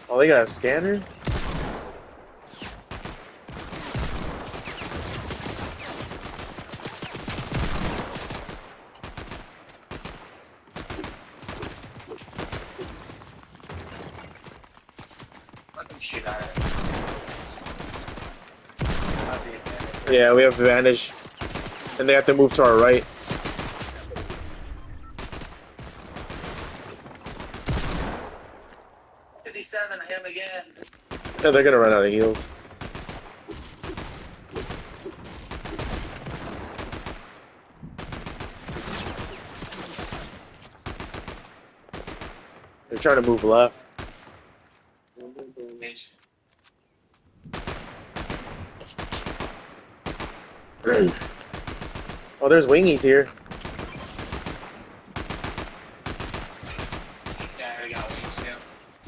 Oh, they got a scanner? Yeah, we have advantage. And they have to move to our right. Him again. Yeah, they're gonna run out of heals. They're trying to move left. Oh, there's wingies here. Yeah, we got wings too.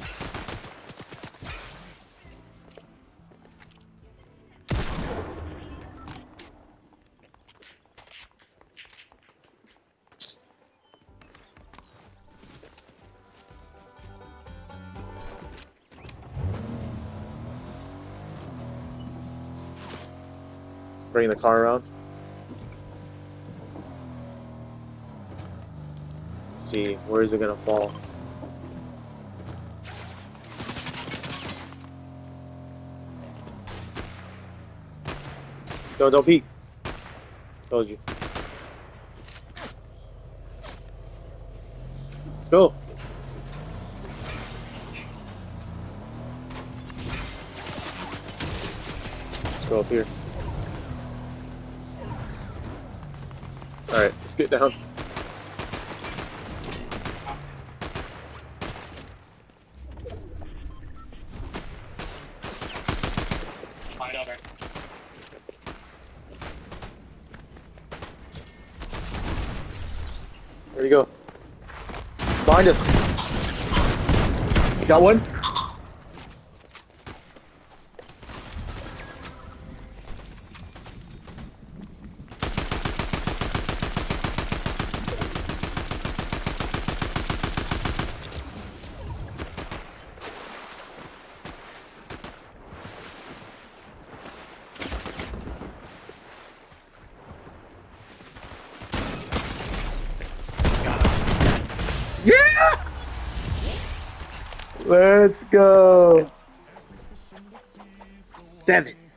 Bring the car around. Let's see, where is it gonna fall? No, don't peek. Told you. Let's go. Let's go up here. Alright, let's get down. Find over. There you go. Behind us. You got one? Yeah! Let's go. 7.